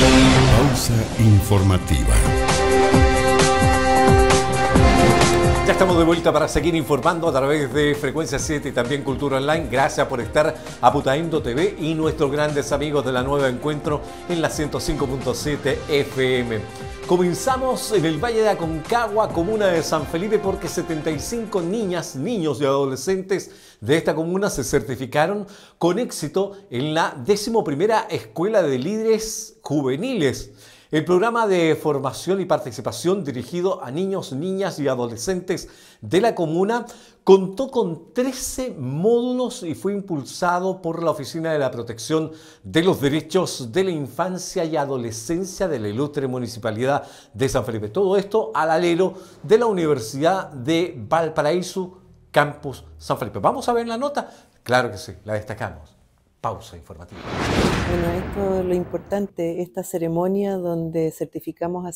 Pausa informativa. Ya estamos de vuelta para seguir informando a través de Frecuencia 7 y también Cultura Online. Gracias por estar a Putaendo TV y nuestros grandes amigos de la Nueva Encuentro en la 105.7 FM. Comenzamos en el Valle de Aconcagua, comuna de San Felipe, porque 75 niñas, niños y adolescentes de esta comuna se certificaron con éxito en la 11ª Escuela de Líderes Juveniles. El programa de formación y participación dirigido a niños, niñas y adolescentes de la comuna contó con 13 módulos y fue impulsado por la Oficina de la Protección de los Derechos de la Infancia y Adolescencia de la ilustre Municipalidad de San Felipe. Todo esto al alero de la Universidad de Valparaíso, Campus San Felipe. ¿Vamos a ver la nota? Claro que sí, la destacamos. Pausa informativa. Bueno, esto es lo importante, esta ceremonia donde certificamos a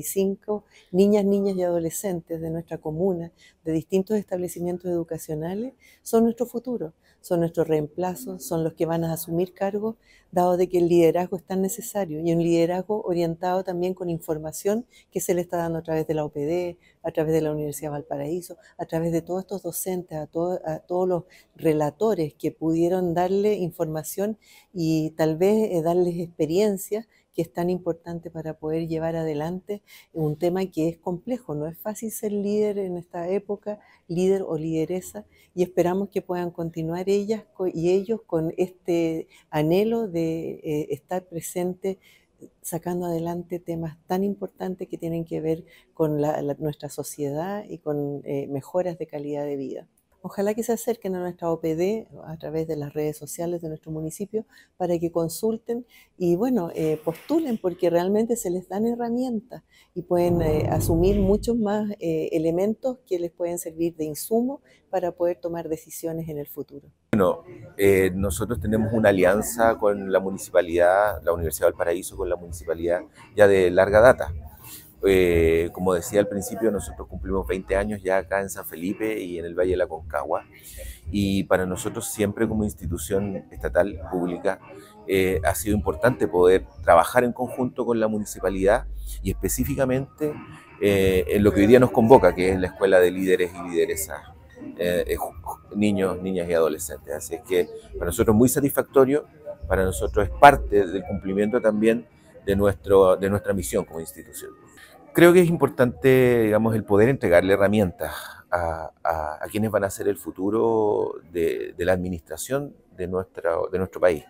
75 niñas, niñas y adolescentes de nuestra comuna, de distintos establecimientos educacionales, son nuestro futuro, son nuestros reemplazos, son los que van a asumir cargos, dado de que el liderazgo es tan necesario y un liderazgo orientado también con información que se le está dando a través de la OPD, a través de la Universidad de Valparaíso, a través de todos estos docentes, a todos los relatores que pudieron darle información y tal vez darles experiencias que es tan importante para poder llevar adelante un tema que es complejo. No es fácil ser líder en esta época, líder o lideresa, y esperamos que puedan continuar ellas y ellos con este anhelo de estar presente sacando adelante temas tan importantes que tienen que ver con nuestra sociedad y con mejoras de calidad de vida. Ojalá que se acerquen a nuestra OPD a través de las redes sociales de nuestro municipio para que consulten y bueno, postulen, porque realmente se les dan herramientas y pueden asumir muchos más elementos que les pueden servir de insumo para poder tomar decisiones en el futuro. Bueno, nosotros tenemos una alianza con la municipalidad, la Universidad de Valparaíso, con la municipalidad ya de larga data. Como decía al principio, nosotros cumplimos 20 años ya acá en San Felipe y en el Valle de la Aconcagua, y para nosotros siempre como institución estatal pública ha sido importante poder trabajar en conjunto con la municipalidad y específicamente en lo que hoy día nos convoca, que es la Escuela de Líderes y Lideresas, niños, niñas y adolescentes. Así es que para nosotros es muy satisfactorio, para nosotros es parte del cumplimiento también de nuestra misión como institución. Creo que es importante, digamos, el poder entregarle herramientas a quienes van a ser el futuro de la administración de nuestro país.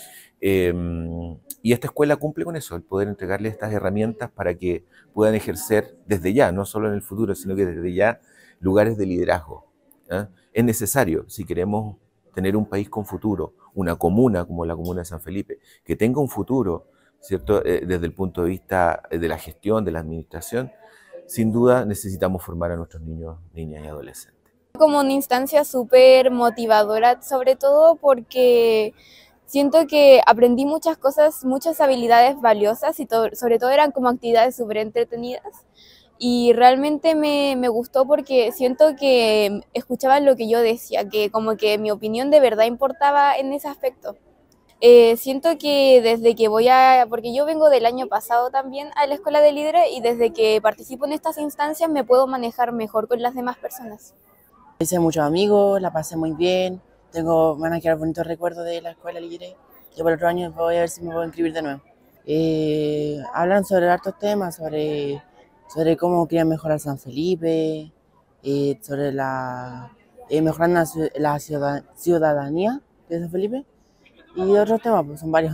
Y esta escuela cumple con eso, el poder entregarle estas herramientas para que puedan ejercer desde ya, no solo en el futuro, sino que desde ya, lugares de liderazgo. Es necesario, si queremos tener un país con futuro, una comuna como la comuna de San Felipe, que tenga un futuro, ¿cierto? Desde el punto de vista de la gestión, de la administración, sin duda necesitamos formar a nuestros niños, niñas y adolescentes. Como una instancia súper motivadora, sobre todo porque siento que aprendí muchas cosas, muchas habilidades valiosas y sobre todo eran como actividades súper entretenidas. Y realmente me gustó porque siento que escuchaban lo que yo decía, que como que mi opinión de verdad importaba en ese aspecto. Siento que desde que porque yo vengo del año pasado también a la Escuela de Líderes y desde que participo en estas instancias me puedo manejar mejor con las demás personas. Hice muchos amigos, la pasé muy bien, van a quedar bonitos recuerdos de la Escuela de Líderes. Yo por otro año voy a ver si me puedo inscribir de nuevo. Hablan sobre hartos temas, sobre cómo querían mejorar San Felipe, sobre mejorando la ciudadanía de San Felipe. Y otros temas, pues son varios.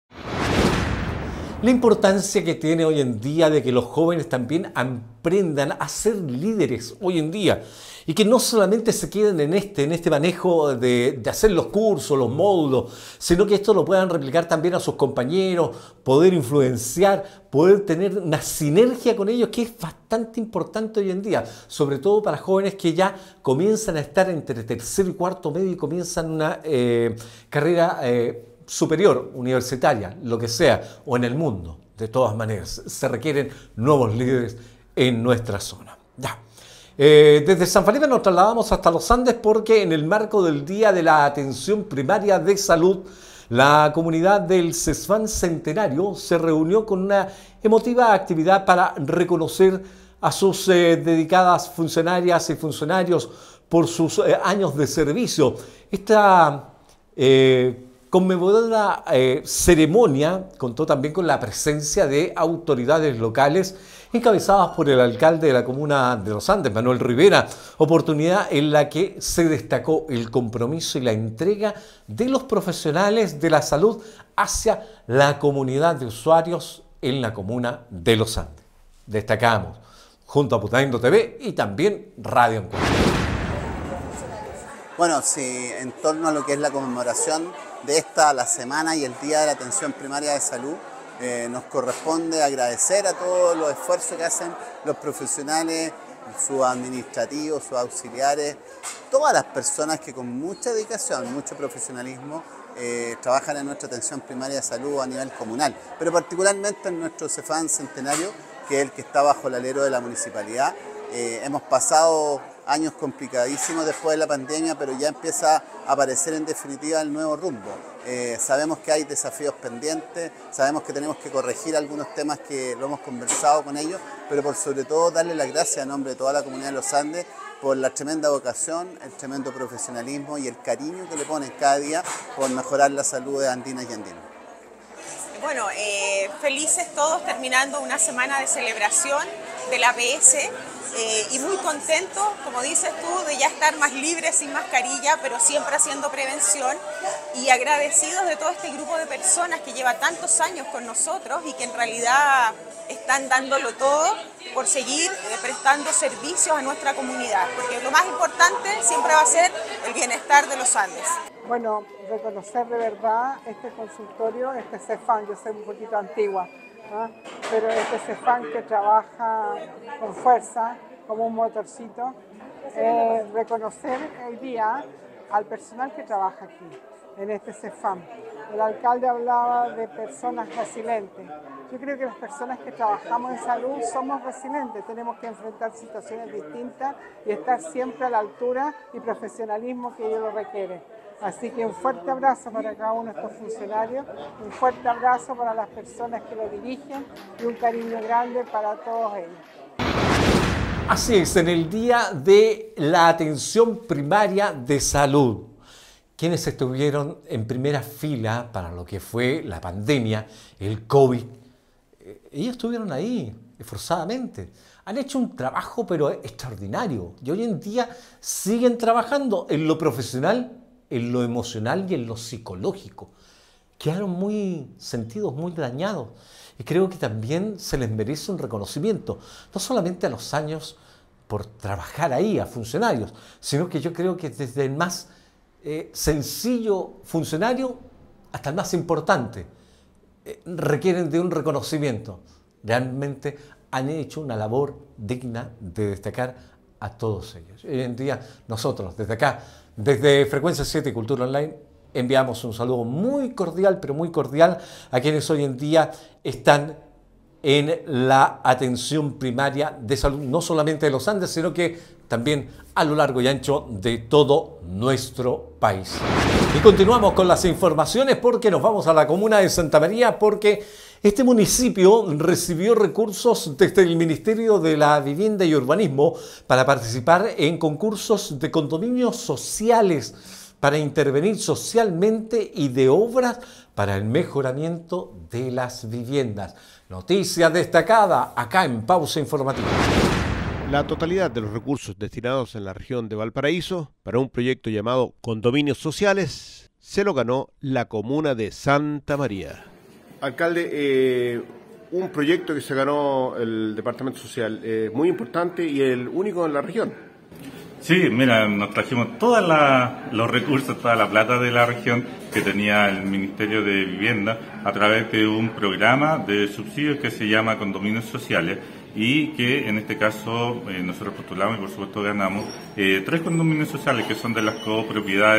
La importancia que tiene hoy en día de que los jóvenes también aprendan a ser líderes hoy en día y que no solamente se queden en este manejo de hacer los cursos, los módulos, sino que esto lo puedan replicar también a sus compañeros, poder influenciar, poder tener una sinergia con ellos, que es bastante importante hoy en día, sobre todo para jóvenes que ya comienzan a estar entre tercero y cuarto medio y comienzan una carrera superior, universitaria, lo que sea, o en el mundo. De todas maneras, se requieren nuevos líderes en nuestra zona. Ya. Desde San Felipe nos trasladamos hasta los Andes porque en el marco del Día de la Atención Primaria de Salud, La comunidad del CESFAM Centenario se reunió con una emotiva actividad para reconocer a sus dedicadas funcionarias y funcionarios por sus años de servicio. Esta conmemoradora ceremonia contó también con la presencia de autoridades locales encabezadas por el alcalde de la comuna de Los Andes, Manuel Rivera, oportunidad en la que se destacó el compromiso y la entrega de los profesionales de la salud hacia la comunidad de usuarios en la comuna de Los Andes. Destacamos junto a Aputaendo TV y también Radio Encuentro. Bueno, sí, en torno a lo que es la conmemoración de la semana y el Día de la Atención Primaria de Salud, nos corresponde agradecer a todos los esfuerzos que hacen los profesionales, sus administrativos, sus auxiliares, todas las personas que con mucha dedicación, mucho profesionalismo, trabajan en nuestra atención primaria de salud a nivel comunal, pero particularmente en nuestro CESFAM Centenario, que es el que está bajo el alero de la municipalidad. Hemos pasado años complicadísimos después de la pandemia, pero ya empieza a aparecer en definitiva el nuevo rumbo. Sabemos que hay desafíos pendientes, sabemos que tenemos que corregir algunos temas que lo hemos conversado con ellos, pero por sobre todo darle las gracias a nombre de toda la comunidad de Los Andes por la tremenda vocación, el tremendo profesionalismo y el cariño que le ponen cada día por mejorar la salud de andinas y andinos. Bueno, felices todos terminando una semana de celebración del APS y muy contentos, como dices tú, de ya estar más libres sin mascarilla, pero siempre haciendo prevención, y agradecidos de todo este grupo de personas que lleva tantos años con nosotros y que en realidad están dándolo todo por seguir prestando servicios a nuestra comunidad, porque lo más importante siempre va a ser el bienestar de los Andes. Bueno, reconocer de verdad este consultorio, este CESFAM, yo soy un poquito antigua, ¿no? Pero este CESFAM que trabaja con fuerza, como un motorcito, reconocer hoy día al personal que trabaja aquí, en este CESFAM. El alcalde hablaba de personas resilientes. Yo creo que las personas que trabajamos en salud somos resilientes, tenemos que enfrentar situaciones distintas y estar siempre a la altura y profesionalismo que ello lo requiere. Así que un fuerte abrazo para cada uno de estos funcionarios, un fuerte abrazo para las personas que lo dirigen y un cariño grande para todos ellos. Así es, en el Día de la Atención Primaria de Salud, quienes estuvieron en primera fila para lo que fue la pandemia, el COVID, ellos estuvieron ahí, esforzadamente. Han hecho un trabajo pero extraordinario y hoy en día siguen trabajando en lo profesional, en lo emocional y en lo psicológico. Quedaron muy sentidos, muy dañados. Y creo que también se les merece un reconocimiento, no solamente a los años por trabajar ahí, a funcionarios, sino que yo creo que desde el más sencillo funcionario hasta el más importante requieren de un reconocimiento. Realmente han hecho una labor digna de destacar a todos ellos. Hoy en día nosotros, desde acá, desde Frecuencia 7 y Cultura Online, enviamos un saludo muy cordial, pero muy cordial a quienes hoy en día están en la atención primaria de salud, no solamente de los Andes, sino que también a lo largo y ancho de todo nuestro país. Y continuamos con las informaciones porque nos vamos a la comuna de Santa María, porque este municipio recibió recursos desde el Ministerio de la Vivienda y Urbanismo para participar en concursos de condominios sociales, para intervenir socialmente y de obras para el mejoramiento de las viviendas. Noticia destacada acá en Pausa Informativa. La totalidad de los recursos destinados en la región de Valparaíso para un proyecto llamado Condominios Sociales se lo ganó la comuna de Santa María. Alcalde, un proyecto que se ganó el Departamento Social, muy importante y el único en la región. Sí, mira, nos trajimos todos los recursos, toda la plata de la región que tenía el Ministerio de Vivienda a través de un programa de subsidios que se llama Condominios Sociales y que en este caso nosotros postulamos y por supuesto ganamos 3 condominios sociales que son de las copropiedades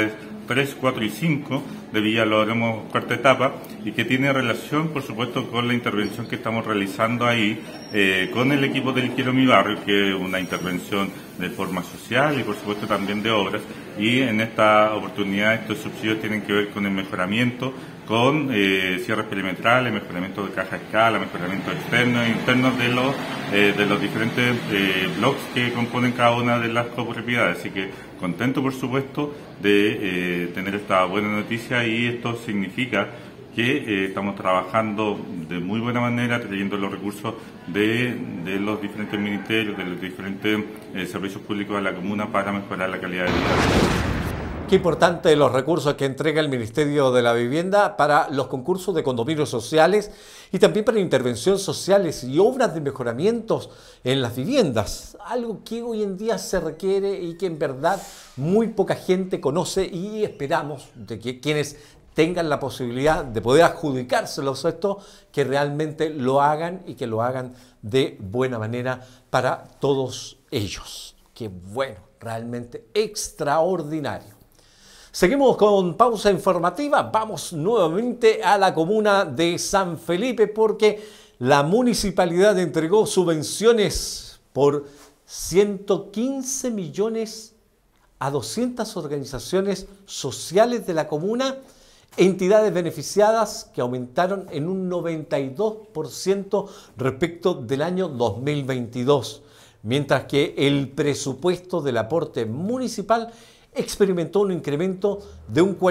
3, 4 y 5 de Villa Logremos cuarta etapa, y que tiene relación, por supuesto, con la intervención que estamos realizando ahí con el equipo del Quiero Mi Barrio, que es una intervención de forma social y, por supuesto, también de obras. Y en esta oportunidad estos subsidios tienen que ver con el mejoramiento, con cierres perimetrales, mejoramiento de caja escala, mejoramiento externo e interno de los diferentes bloques que componen cada una de las copropiedades. Así que contento, por supuesto, de tener esta buena noticia, y esto significa que estamos trabajando de muy buena manera, trayendo los recursos de los diferentes ministerios, de los diferentes servicios públicos de la comuna para mejorar la calidad de vida. Qué importante los recursos que entrega el Ministerio de la Vivienda para los concursos de condominios sociales y también para intervenciones sociales y obras de mejoramientos en las viviendas. Algo que hoy en día se requiere y que en verdad muy poca gente conoce, y esperamos de que quienes tengan la posibilidad de poder adjudicárselos esto, que realmente lo hagan y que lo hagan de buena manera para todos ellos. Qué bueno, realmente extraordinario. Seguimos con pausa informativa. Vamos nuevamente a la comuna de San Felipe, porque la municipalidad entregó subvenciones por 115 millones a 200 organizaciones sociales de la comuna, entidades beneficiadas que aumentaron en un 92% respecto del año 2022, mientras que el presupuesto del aporte municipal experimentó un incremento de un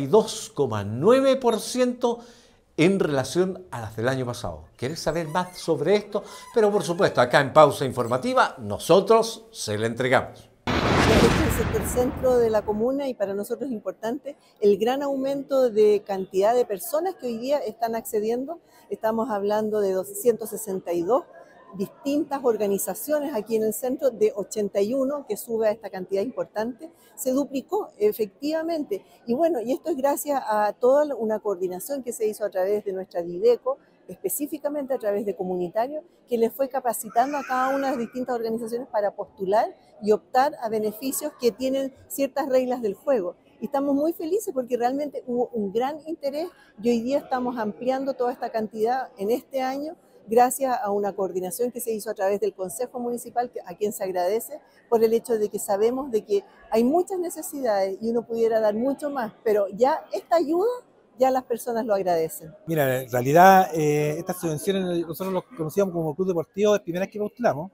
42,9% en relación a las del año pasado. ¿Quieres saber más sobre esto? Pero por supuesto, acá en Pausa Informativa, nosotros se la entregamos. Este es el centro de la comuna, y para nosotros es importante el gran aumento de cantidad de personas que hoy día están accediendo. Estamos hablando de 262 distintas organizaciones aquí en el centro, de 81, que sube a esta cantidad importante. Se duplicó efectivamente, y bueno, y esto es gracias a toda una coordinación que se hizo a través de nuestra Dideco, específicamente a través de comunitarios, que les fue capacitando a cada una de las distintas organizaciones para postular y optar a beneficios que tienen ciertas reglas del juego. Y estamos muy felices porque realmente hubo un gran interés, y hoy día estamos ampliando toda esta cantidad en este año, gracias a una coordinación que se hizo a través del Consejo Municipal, a quien se agradece por el hecho de que sabemos de que hay muchas necesidades y uno pudiera dar mucho más, pero ya esta ayuda, ya las personas lo agradecen. Mira, en realidad estas subvenciones nosotros los conocíamos como Club Deportivo de primera vez que postulamos,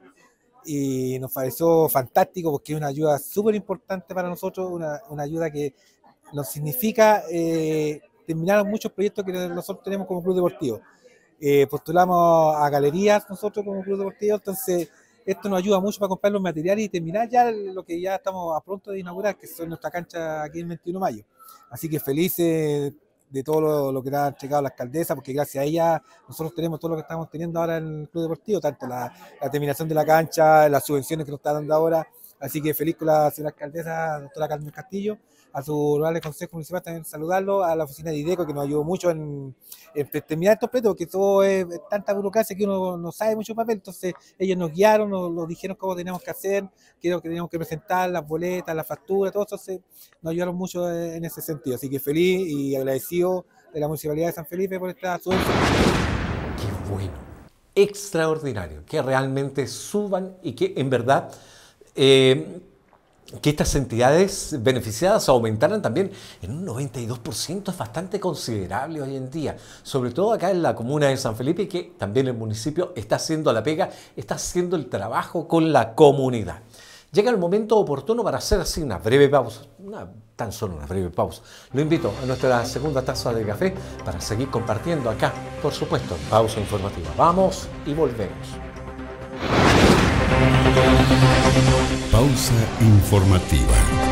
y nos pareció fantástico porque es una ayuda súper importante para nosotros, una ayuda que nos significa terminar muchos proyectos que nosotros tenemos como Club Deportivo. Postulamos a galerías nosotros como Club Deportivo, entonces esto nos ayuda mucho para comprar los materiales y terminar ya lo que ya estamos a punto de inaugurar, que son nuestra cancha aquí el 21 de mayo. Así que felices de todo lo que nos ha entregado la alcaldesa, porque gracias a ella nosotros tenemos todo lo que estamos teniendo ahora en el Club Deportivo, tanto la terminación de la cancha, las subvenciones que nos está dando ahora. Así que feliz con la señora alcaldesa, doctora Carmen Castillo, a su honorable consejo municipal también saludarlo, a la oficina de Dideco, que nos ayudó mucho en terminar estos proyectos, que todo es tanta burocracia que uno no sabe mucho papel. Entonces ellos nos guiaron, nos dijeron cómo teníamos que hacer, qué teníamos que presentar, las boletas, la factura, todo eso. Entonces nos ayudaron mucho en ese sentido. Así que feliz y agradecido de la Municipalidad de San Felipe por esta subvención. Qué bueno, extraordinario, que realmente suban y que en verdad que estas entidades beneficiadas aumentaran también en un 92%, es bastante considerable hoy en día, sobre todo acá en la comuna de San Felipe, que también el municipio está haciendo la pega, está haciendo el trabajo con la comunidad. Llega el momento oportuno para hacer así una breve pausa, tan solo una breve pausa. Lo invito a nuestra segunda taza de café para seguir compartiendo acá, por supuesto, Pausa Informativa. Vamos y volvemos. Pausa informativa.